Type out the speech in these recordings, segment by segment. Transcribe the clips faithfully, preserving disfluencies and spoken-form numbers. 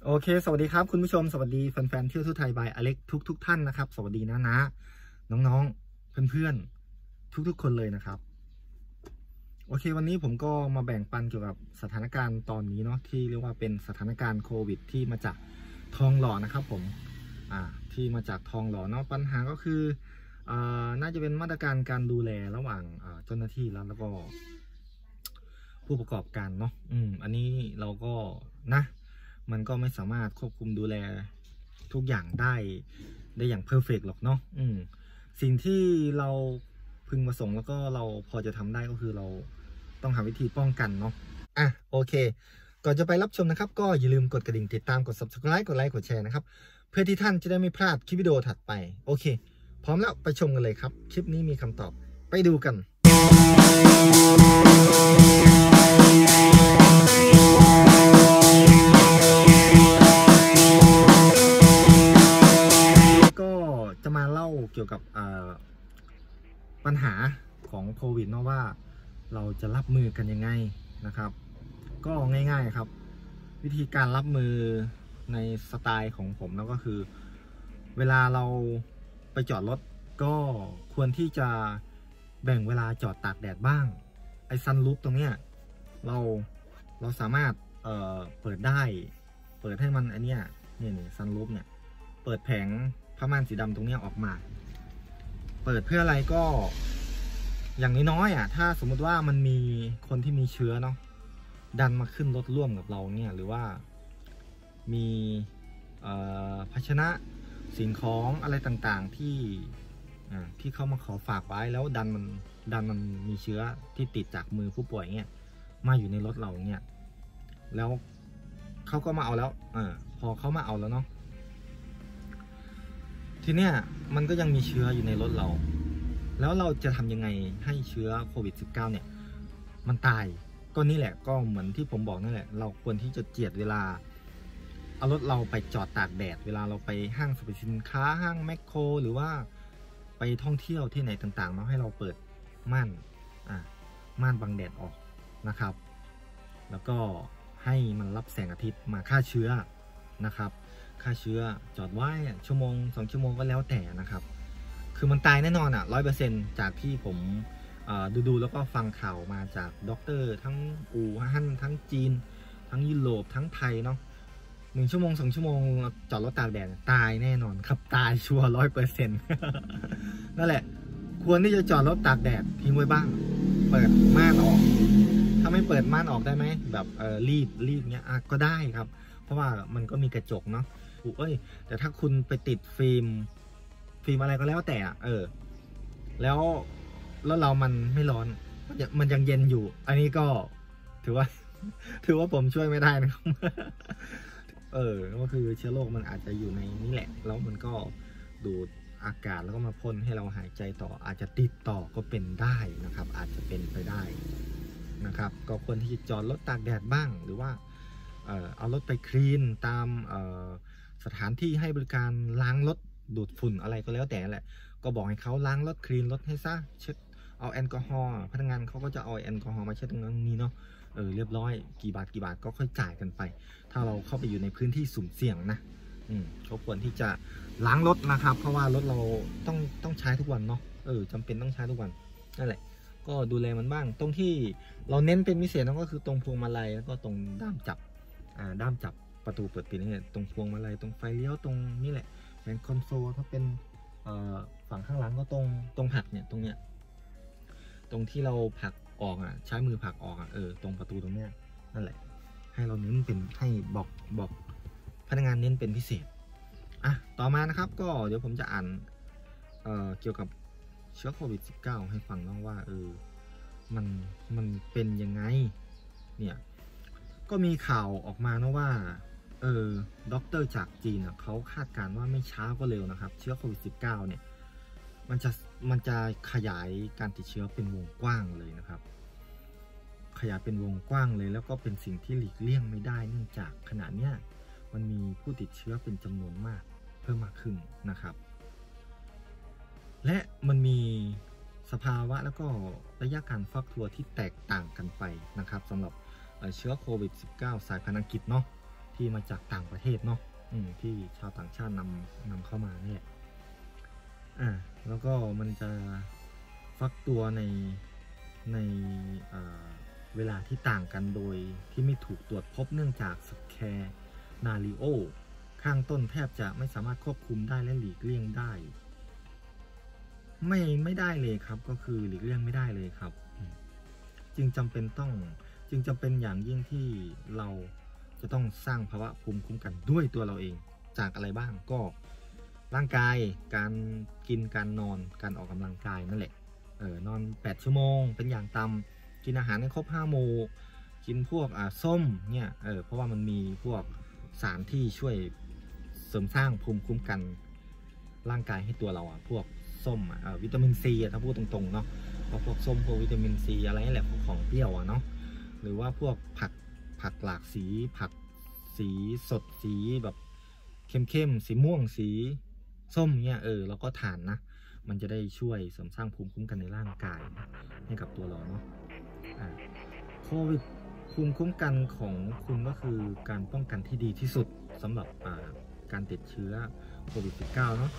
โอเคสวัสดีครับคุณผู้ชมสวัสดีแฟนๆเที่ยวทั่วไทยบายอเล็กทุกทุกท่านนะครับสวัสดีนะนะน้องๆเพื่อนๆทุกๆคนเลยนะครับโอเควันนี้ผมก็มาแบ่งปันเกี่ยวกับสถานการณ์ตอนนี้เนาะที่เรียกว่าเป็นสถานการณ์โควิดที่มาจากทองหล่อนะครับผมอ่าที่มาจากทองหล่อเนาะปัญหาก็คืออ่าน่าจะเป็นมาตรการการดูแลระหว่างเจ้าหน้าที่แล้วแล้วก็ผู้ประกอบการเนาะอืมอันนี้เราก็นะมันก็ไม่สามารถควบคุมดูแลทุกอย่างได้ได้อย่างเพอร์เฟกต์หรอกเนาะอืมสิ่งที่เราพึงประสงค์แล้วก็เราพอจะทำได้ก็คือเราต้องหาวิธีป้องกันเนาะอ่ะโอเคก่อนจะไปรับชมนะครับก็อย่าลืมกดกระดิ่งติดตามกด ซับสไครบ์ กดไลค์กดแชร์นะครับเพื่อที่ท่านจะได้ไม่พลาดคลิปวิดีโอถัดไปโอเคพร้อมแล้วไปชมกันเลยครับคลิปนี้มีคำตอบไปดูกันจะมาเล่าเกี่ยวกับปัญหาของโควิดเนาะว่าเราจะรับมือกันยังไงนะครับก็ง่ายๆครับวิธีการรับมือในสไตล์ของผมแล้วก็คือเวลาเราไปจอดรถก็ควรที่จะแบ่งเวลาจอดตากแดดบ้างไอ้ซันรูฟตรงเนี้ยเราเราสามารถเอ่อเปิดได้เปิดให้มันไอเนี้ยนี่นี่ซันรูฟเนี่ยเปิดแผงผ้าม่านสีดำตรงนี้ออกมาเปิดเพื่ออะไรก็อย่างน้อยๆอ่ะถ้าสมมติว่ามันมีคนที่มีเชื้อเนาะดันมาขึ้นรถร่วมกับเราเนี่ยหรือว่ามีภาชนะสิ่งของอะไรต่างๆที่ที่เขามาขอฝากไว้แล้วดันมันดันมันมีเชื้อที่ติดจากมือผู้ป่วยเนี่ยมาอยู่ในรถเราเนี่ยแล้วเขาก็มาเอาแล้วอพอเขามาเอาแล้วเนาะทีเนี้ยมันก็ยังมีเชื้ออยู่ในรถเราแล้วเราจะทำยังไงให้เชื้อโควิด สิบเก้า เนี่ยมันตายก็นี่แหละก็เหมือนที่ผมบอกนั่นแหละเราควรที่จะเจียดเวลาเอารถเราไปจอดตากแดดเวลาเราไปห้างสรรพสินค้าห้างแมคโครหรือว่าไปท่องเที่ยวที่ไหนต่างๆเนาะให้เราเปิดม่านอ่าม่านบังแดดออกนะครับแล้วก็ให้มันรับแสงอาทิตย์มาฆ่าเชื้อนะครับฆ่าเชื้อจอดไว้ชั่วโมงสองชั่วโมงก็แล้วแต่นะครับคือมันตายแน่นอนอ่ะร้อยเปอร์เซ็นต์จากที่ผมดูดูแล้วก็ฟังข่าวมาจากด็อกเตอร์ทั้งอู่ฮั่นทั้งจีนทั้งยุโรปทั้งไทยเนาะหนึ่งชั่วโมงสองชั่วโมงจอดรถตากแดดตายแน่นอนครับตายชัวร์ร้อยเปอร์เซ็นต์นั่นแหละควรที่จะจอดรถตากแดดทิ้งไว้บ้างเปิดม่านออกถ้าไม่เปิดม่านออกได้ไหมแบบเออรีบรีบเงี้ยก็ได้ครับเพราะว่ามันก็มีกระจกเนาะเอ้ยแต่ถ้าคุณไปติดฟิล์มฟิล์มอะไรก็แล้วแต่เออแล้วแล้วเรามันไม่ร้อนมันยังเย็นอยู่อันนี้ก็ถือว่าถือว่าผมช่วยไม่ได้นะครับเออก็คือเชื้อโรคมันอาจจะอยู่ในนี้แหละแล้วมันก็ดูดอากาศแล้วก็มาพ่นให้เราหายใจต่ออาจจะติดต่อก็เป็นได้นะครับอาจจะเป็นไปได้นะครับก็ควรที่จะจอดรถตากแดดบ้างหรือว่าเออเอารถไปคลีนตามเออสถานที่ให้บริการล้างรถดูดฝุ่นอะไรก็แล้วแต่แหละก็บอกให้เขาล้างรถคลีนรถให้ซะเช็ดเอาแอลกอฮอล์พนักงานเขาก็จะเอาแอลกอฮอล์มาเช็ดตรงนี้เนาะเออเรียบร้อยกี่บาทกี่บาทก็ค่อยจ่ายกันไปถ้าเราเข้าไปอยู่ในพื้นที่สุ่มเสี่ยงนะอืมก็ควรที่จะล้างรถนะครับเพราะว่ารถเราต้องต้องใช้ทุกวันเนาะเออจำเป็นต้องใช้ทุกวันนั่นแหละก็ดูแลมันบ้างตรงที่เราเน้นเป็นพิเศษนั่นก็คือตรงพวงมาลัยแล้วก็ตรงด้ามจับอ่าด้ามจับประตูเปิดปิดนี่ตรงพวงมาลัยตรงไฟเลี้ยวตรงนี่แหละเป็นคอนโซลถ้าเป็นฝั่งข้างหลังก็ตรงตรงหักเนี่ยตรงเนี้ยตรงที่เราผลักออกอ่ะใช้มือผลักออกอ่ะเออตรงประตูตรงเนี้ยนั่นแหละให้เราเน้นเป็นให้บอกบอกพนักงานเน้นเป็นพิเศษอ่ะต่อมานะครับก็เดี๋ยวผมจะอ่านเอ่อเกี่ยวกับเชื้อโควิด สิบเก้า ให้ฟังน้องว่าเออมันมันเป็นยังไงเนี่ยก็มีข่าวออกมานะว่าเออด็อกเตอร์จากจีนเขาคาดการณ์ว่าไม่ช้าก็เร็วนะครับเชื้อโควิด สิบเก้า เนี่ยมันจะมันจะขยายการติดเชื้อเป็นวงกว้างเลยนะครับขยายเป็นวงกว้างเลยแล้วก็เป็นสิ่งที่หลีกเลี่ยงไม่ได้เนื่องจากขณะเนี้ยมันมีผู้ติดเชื้อเป็นจำนวนมากเพิ่มมากขึ้นนะครับและมันมีสภาวะแล้วก็ระยะการฟักตัวที่แตกต่างกันไปนะครับสำหรับเชื้อโควิด สิบเก้า สายพันธุ์อังกฤษเนาะที่ที่มาจากต่างประเทศเนาะที่ชาวต่างชาตินำนำเข้ามาเนี่ยอ่าแล้วก็มันจะฟักตัวในในเวลาที่ต่างกันโดยที่ไม่ถูกตรวจพบเนื่องจากสแคนาริโอข้างต้นแทบจะไม่สามารถควบคุมได้และหลีกเลี่ยงได้ไม่ไม่ได้เลยครับก็คือหลีกเลี่ยงไม่ได้เลยครับจึงจำเป็นต้องจึงจำเป็นอย่างยิ่งที่เราจะต้องสร้างภาวะภูมิคุ้มกันด้วยตัวเราเองจากอะไรบ้างก็ร่างกายการกินการนอนการออกกำลังกายนั่นแหละเออนอนแปดชั่วโมงเป็นอย่างต่ำกินอาหารให้ครบห้าหมู่กินพวกอ่าส้มเนี่ยเออเพราะว่ามันมีพวกสารที่ช่วยเสริมสร้างภูมิคุ้มกันร่างกายให้ตัวเราอ่ะพวกส้มอ่ะวิตามินซีถ้าพูดตรงๆเนาะเพราะพวกส้มพวกวิตามินซีอะไรนี่แหละพวกของเปรี้ยวอ่ะเนาะหรือว่าพวกผักผักหลากสีผักสีสดสีแบบเข้มๆสีม่วงสีส้มเนี่ยเออเราก็ทานนะมันจะได้ช่วยเสริมสร้างภูมิคุ้มกันในร่างกายให้กับตัวเราเนาะโควิดภูมิคุ้มกันของคุณก็คือการป้องกันที่ดีที่สุดสำหรับการติดเชื้อโควิด สิบเก้า เนาะ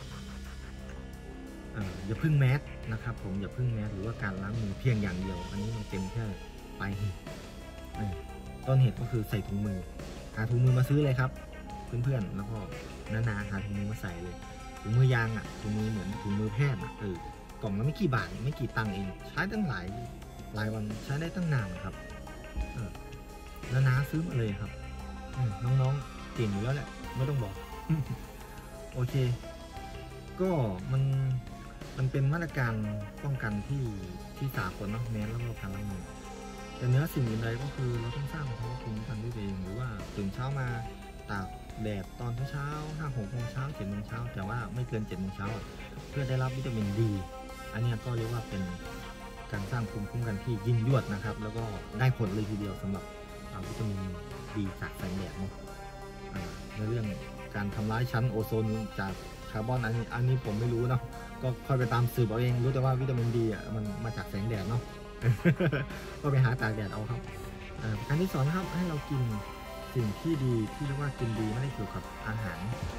อย่าพึ่งแมสนะครับผมอย่าพึ่งแมสหรือว่าการล้างมือเพียงอย่างเดียวอันนี้มันเป็นแค่ปลายเหตุต้นเหตุก็คือใส่ถุงมือหาถุงมือมาซื้อเลยครับเพื่อนๆแล้วก็นาๆหาถุงมือมาใส่เลยถุงมือยางอ่ะถุงมือเหมือนถุงมือแพทย์อ่ะเออกล่องละไม่กี่บาทไม่กี่ตังค์เองใช้ตั้งหลายหลายวันใช้ได้ตั้งนานครับเออนาๆซื้อมาเลยครับน้องๆเก่งอยู่แล้วแหละไม่ต้องบอกโอเคก็มันมันเป็นมาตรการป้องกันที่ที่สากลเนาะแม้แล้วก็การล้างมือแต่เนื้อสิ่งอื่นใดก็คือเราต้องสร้างภาวะภูมิคุ้มกันด้วยตัวเองหรือว่าตื่นเช้ามาตากแดดตอนเช้าห้าหกโมงเช้าเจ็ดโมงเช้าแต่ว่าไม่เกินเจ็ดโมงเช้าเพื่อได้รับวิตามินดีอันนี้ก็เรียกว่าเป็นการสร้างภูมิคุ้มกันที่ยิ่งยวดนะครับแล้วก็ได้ผลเลยทีเดียวสำหรับวิตามินดีจากแสงแดดเนาะในเรื่องการทำลายชั้นโอโซนจากคาร์บอนอันนี้อันนี้ผมไม่รู้เนาะก็ค่อยไปตามสืบเอาเองรู้แต่ว่าวิตามินดีอ่ะมันมาจากแสงแดดเนาะ ก็ไปหาตากแดดเอาครับการที่สอนนะครับให้เรากินสิ่งที่ดีที่เรียกว่ากินดีไม่ได้เกี่ยวกับอาหาร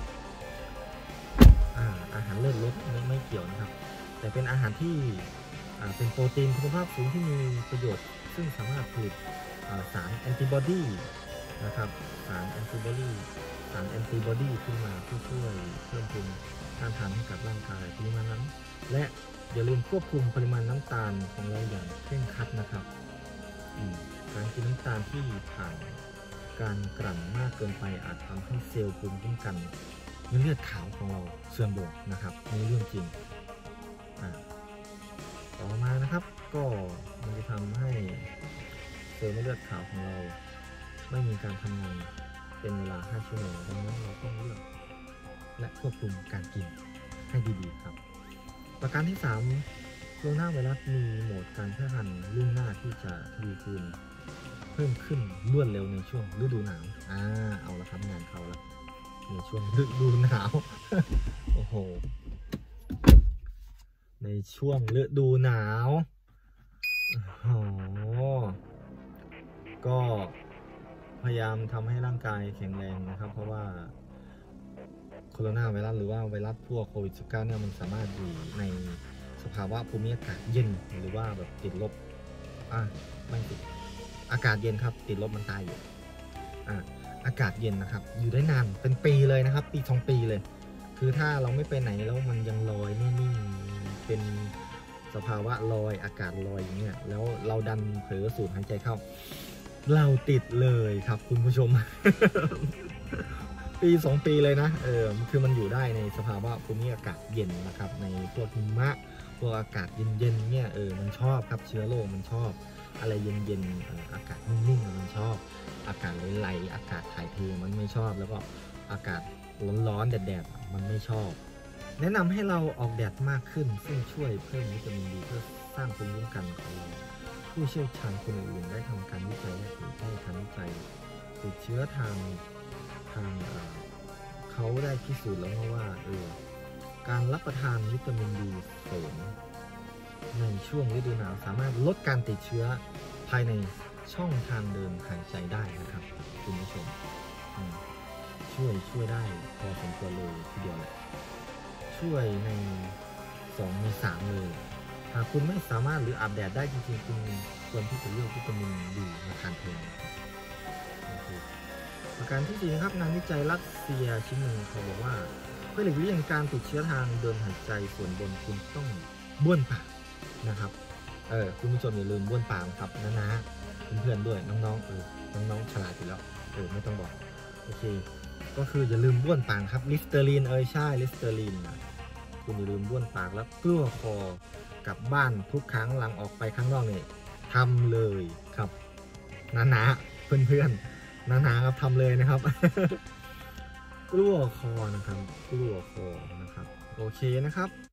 อาหารเลิศรสไม่ไม่เกี่ยวนะครับแต่เป็นอาหารที่เป็นโปรตีนคุณภาพสูงที่มีประโยชน์ซึ่งสามารถผลิตสารแอนติบอดีนะครับสารแอนติบอดีสารแอนติบอดีขึ้นมาเพื่อช่วยเพิ่มภูมิต้านทานให้กับร่างกายปริมาณนั้นและอย่าลืมควบคุมปริมาณน้ำตาลของเราอย่างเคร่งครัดนะครับการกินน้ำตาลที่ผ่านการกลั่นมากเกินไปอาจทำให้เซลล์ภูมิคุ้มกันในเลือดขาวของเราเสื่อมลงนะครับนี่เรื่องจริงต่อมานะครับก็มันจะทำให้เซลล์ในเลือดขาวของเราไม่มีการทำงานเป็นเวลาห้าชั่วโมงดังนั้นเราต้องเลือกและควบคุมการกินให้ดีๆครับประการที่สามโคโรนาไวรัสมีโหมดการแพร่พันธุ์ล่วงหน้าที่จะทวีคูณเพิ่มขึ้นรวดเร็วในช่วงฤดูหนาวอ่าเอาละครับงานเขาแล้วในช่วงฤดูหนาวโอ้โหในช่วงฤดูหนาวโอ้โหก็พยายามทำให้ร่างกายแข็งแรงนะครับเพราะว่าโคโรนาไวรัสหรือว่าไวรัสพวกโควิด สิบเก้า เนี่ยมันสามารถอยู่ในสภาวะภูมิอากาศเย็นหรือว่าแบบติดลบอ่ะไม่ติดอากาศเย็นครับติดลบมันตายอยู่อ่ะอากาศเย็นนะครับอยู่ได้นานเป็นปีเลยนะครับปีสองปีเลยคือถ้าเราไม่ไปไหนแล้วมันยังลอยนิ่งๆเป็นสภาวะลอยอากาศลอยอย่างเงี้ยแล้วเราดันเผลอสูดหายใจเข้าเราติดเลยครับคุณผู้ชม ปีสองปีเลยนะเออคือมันอยู่ได้ในสภาวะภูมิอากาศเย็นนะครับในพวกหิมะพวกอากาศเย็นๆเนี่ยเออมันชอบครับเชื้อโรคมันชอบอะไรเย็นๆอากาศนิ่งๆมันชอบอากาศไหลๆอากาศถ่ายเทมันไม่ชอบแล้วก็อากาศร้อนๆแดดๆมันไม่ชอบแนะนำให้เราออกแดดมากขึ้นซึ่งช่วยเพิ่มวิตามินดีเพื่อสร้างภูมิคุ้มกันของเราผู้เชี่ยวชาญคนอื่นได้ทำการวิจัยและเผยแพร่การวิจัยติดเชื้อทางทางเขาได้พิสูจน์แล้วว่าเออการรับประทานวิตามินดีเสริมในช่วงฤดูหนาวสามารถลดการติดเชื้อภายในช่องทางเดินหายใจได้นะครับคุณผู้ชมช่วยช่วยได้พอสมควรเลยทีเดียวแหละช่วยในสองในสามเลยหากคุณไม่สามารถหรืออาบแดดได้จริงๆคุณควรที่จะเลือกวิตามินดีมาทานแทนประการที่สี่นะครับงานวิจัยรัสเซียชิ้นหนึ่งเขาบอกว่าเพื่อหลีกเลี่ยงการติดเชื้อทางเดินหายใจส่วนบนคุณต้องบ้วนปากนะครับเออคุณผู้ชมอย่าลืมบ้วนปากครับนะนะเพื่อนๆด้วยน้องๆเออน้องๆฉลาดอยู่แล้วเออไม่ต้องบอกโอเคก็คืออย่าลืมบ้วนปากครับลิสเตอรีนเออใช่ลิสเตอรีนนะคุณอย่าลืมบ้วนปากแล้วกลั้วคอกลับบ้านทุกครั้งหลังออกไปข้างนอกเนี่ยทำเลยครับนะนะเพื่อนๆนะนะครับทำเลยนะครับ กลั้วคอนะครับกลั้วคอนะครับโอเคนะครับ